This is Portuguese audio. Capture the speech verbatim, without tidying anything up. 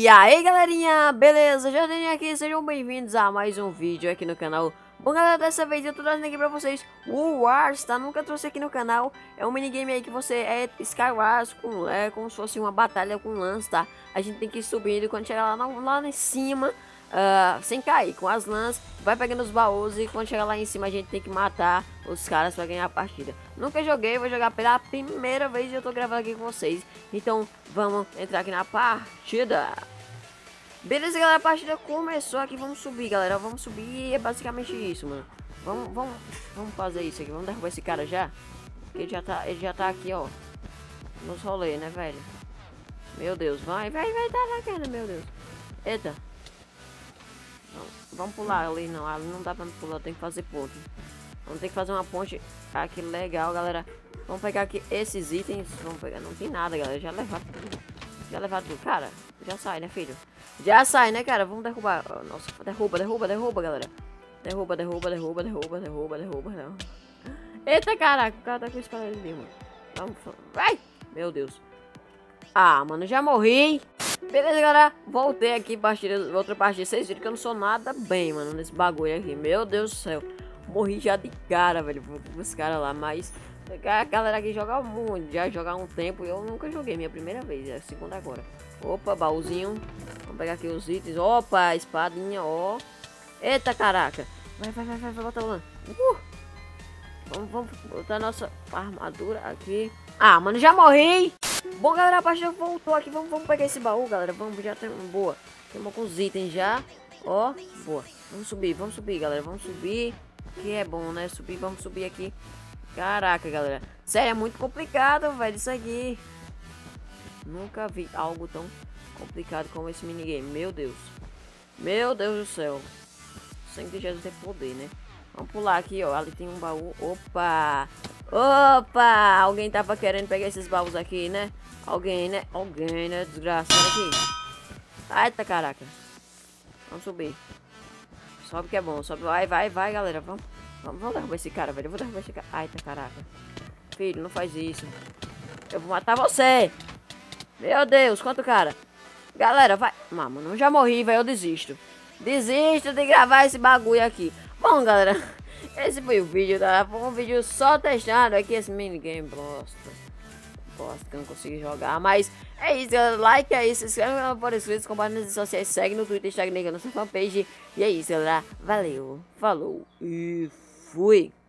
E aí galerinha, beleza? Jardim aqui, sejam bem-vindos a mais um vídeo aqui no canal. Bom galera, dessa vez eu tô trazendo aqui pra vocês o Wars, tá? Nunca trouxe aqui no canal. É um minigame aí que você é Skywars, com, é como se fosse uma batalha com lãs, tá? A gente tem que ir subindo e quando chegar lá, lá em cima, uh, sem cair, com as lãs, vai pegando os baús e quando chegar lá em cima a gente tem que matar os caras pra ganhar a partida. Nunca joguei, vou jogar pela primeira vez e eu tô gravando aqui com vocês. Então vamos entrar aqui na partida. Beleza, galera, a partida começou aqui, vamos subir, galera, vamos subir e é basicamente isso, mano. Vamos, vamos, vamos fazer isso aqui, vamos derrubar esse cara já. Porque ele já tá, ele já tá aqui, ó, nos rolês, né, velho? Meu Deus, vai, vai, vai, tá na cara, meu Deus. Eita. Não, vamos pular ali, não, ali não dá pra pular, tem que fazer ponte. Vamos ter que fazer uma ponte aqui, legal, galera. Vamos pegar aqui esses itens, vamos pegar, não tem nada, galera, já levar tudo. Já levar tudo, cara, já sai, né, filho? Já sai, né, cara? Vamos derrubar. Nossa, derruba, derruba, derruba, galera. Derruba, derruba, derruba, derruba, derruba, derruba, não. Eita, caraca, o cara tá com espada ali, mano. Vamos, vai! Meu Deus. Ah, mano, já morri. Beleza, galera. Voltei aqui, partida, outra partida. Vocês viram que eu não sou nada bem, mano, nesse bagulho aqui. Meu Deus do céu. Morri já de cara, velho, com os caras lá, mas... A galera aqui joga muito, já joga há um tempo e eu nunca joguei, minha primeira vez, é a segunda agora. Opa, baúzinho. Vamos pegar aqui os itens. Opa, espadinha, ó. Eita, caraca. Vai, vai, vai, vai, vai botar lá. Uh! Vamos, vamos botar nossa armadura aqui. Ah, mano, já morri. Bom, galera, a partida voltou aqui. Vamos, vamos pegar esse baú, galera. Vamos, já tem uma boa. Temos com os itens já. Ó, boa. Vamos subir, vamos subir, galera. Vamos subir. Que é bom, né? Subir, vamos subir aqui. Caraca, galera. Sério, é muito complicado, velho, isso aqui. Nunca vi algo tão complicado como esse minigame. Meu Deus. Meu Deus do céu. Sangue de Jesus tem poder, né? Vamos pular aqui, ó. Ali tem um baú. Opa! Opa! Alguém tava querendo pegar esses baús aqui, né? Alguém, né? Alguém, né? Desgraçado aqui. Eita, caraca. Vamos subir. Sobe que é bom. Sobe. Vai, vai, vai, galera. Vamos. Vamos, vamos derrubar esse cara, velho. Eu vou derrubar esse cara. Ai, tá, caraca. Filho, não faz isso. Eu vou matar você. Meu Deus, quanto cara. Galera, vai. Ah, mano, eu já morri, velho. Eu desisto. Desisto de gravar esse bagulho aqui. Bom, galera. Esse foi o vídeo, tá? Foi um vídeo só testando aqui esse minigame. Bosta. Bosta que eu não consegui jogar. Mas é isso, galera. Like aí, se inscreve no canal por inscritos, compartilha nas redes sociais, segue no Twitter, Instagram, na nossa fanpage. E é isso, galera. Valeu. Falou. E fui.